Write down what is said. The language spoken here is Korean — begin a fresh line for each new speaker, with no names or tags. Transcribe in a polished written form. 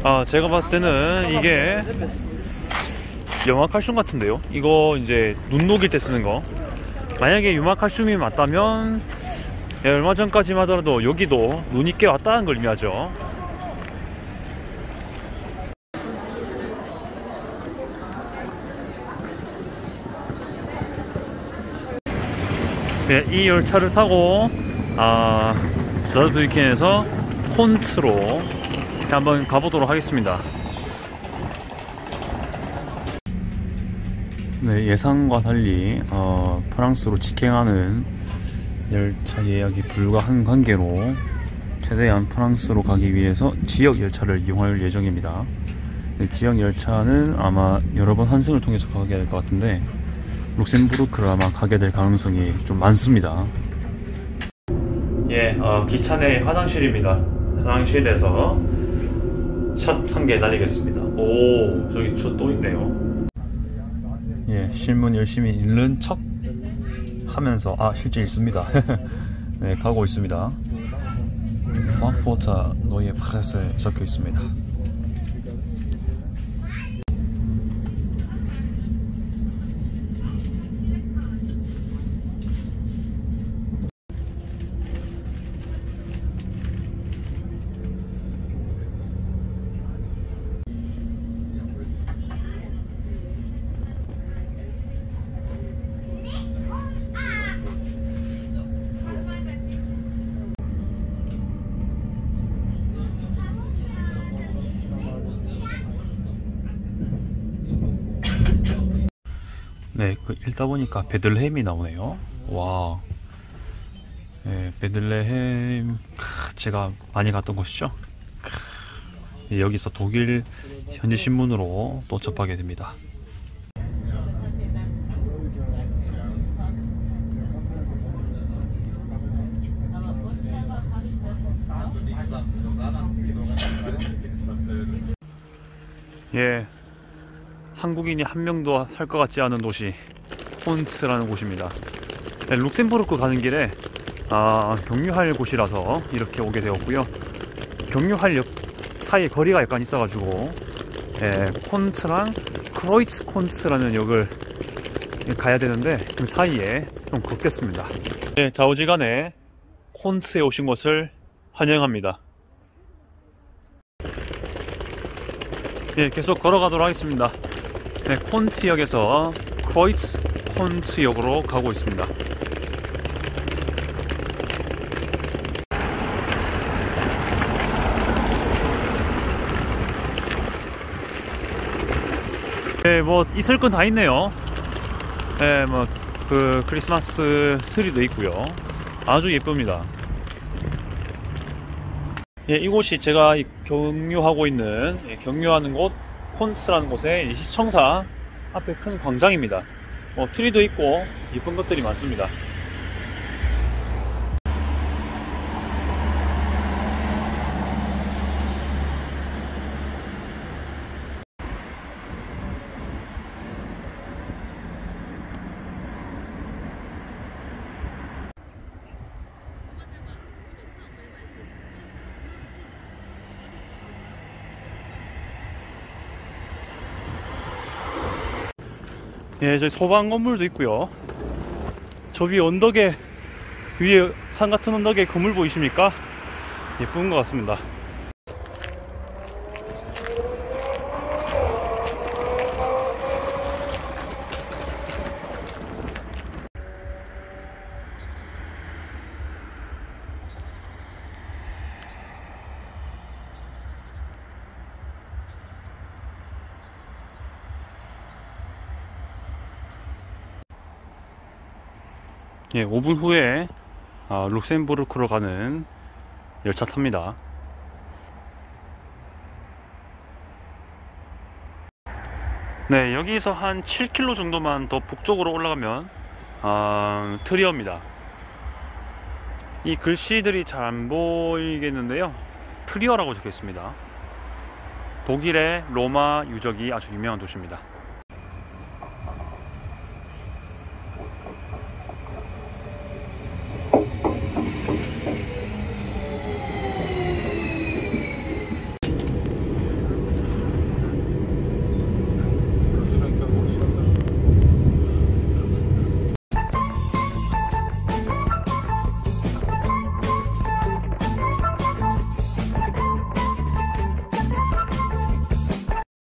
제가 봤을 때는 이게 염화칼슘 같은데요. 이거 이제 눈 녹일 때 쓰는 거. 만약에 유화칼슘이 맞다면 얼마 전까지만 하더라도 여기도 눈이 꽤 왔다는 걸 의미하죠. 네, 이 열차를 타고 자르브리켄에서 콘트로 한번 가보도록 하겠습니다. 네, 예상과 달리 프랑스로 직행하는 열차 예약이 불가한 관계로 최대한 프랑스로 가기 위해서 지역 열차를 이용할 예정입니다. 네, 지역 열차는 아마 여러 번 환승을 통해서 가게 될 것 같은데 룩셈부르크를 아마 가게 될 가능성이 좀 많습니다. 예, 기차 내 화장실입니다. 화장실에서 샷 한 개 날리겠습니다. 오, 저기 저 또 있네요. 예, 실문 열심히 읽는 척 하면서 실제 읽습니다. 네, 가고 있습니다. 프랑크푸르트 노예 프레스에 적혀 있습니다. 네, 읽다 보니까 베들레헴이 나오네요. 와, 네, 베들레헴 제가 많이 갔던 곳이죠. 여기서 독일 현지 신문으로 또 접하게 됩니다. 예, 한국인이 한 명도 살 것 같지 않은 도시 콘트라는 곳입니다. 네, 룩셈부르크 가는 길에 경유할 곳이라서 이렇게 오게 되었고요. 경유할 역 사이에 거리가 약간 있어가지고 콘트랑 크로이츠 콘트라는 역을 가야 되는데 그 사이에 좀 걷겠습니다. 네, 좌우지간에 콘트에 오신 것을 환영합니다. 예, 계속 걸어가도록 하겠습니다. 네, 콘트역에서 크로이츠 콘트역으로 가고 있습니다. 네, 뭐 있을 건 다 있네요. 네, 뭐 그 크리스마스 트리도 있고요. 아주 예쁩니다. 예, 이곳이 제가 경유하고 있는 경유하는 곳 콘트라는 곳의 시청사 앞에 큰 광장입니다. 트리도 있고 예쁜 것들이 많습니다. 예, 저기 소방 건물도 있고요. 저 위에 언덕에, 위에 산 같은 언덕에 건물 보이십니까? 예쁜 것 같습니다. 예, 5분 후에 룩셈부르크로 가는 열차 탑니다. 네, 여기서 한 7km 정도만 더 북쪽으로 올라가면 트리어입니다. 이 글씨들이 잘 안 보이겠는데요, 트리어라고 적혀 있습니다. 독일의 로마 유적이 아주 유명한 도시입니다.